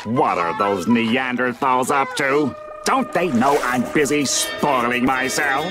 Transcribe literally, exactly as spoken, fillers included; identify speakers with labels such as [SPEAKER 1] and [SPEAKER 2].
[SPEAKER 1] What are those Neanderthals up to? Don't they know I'm busy spoiling myself?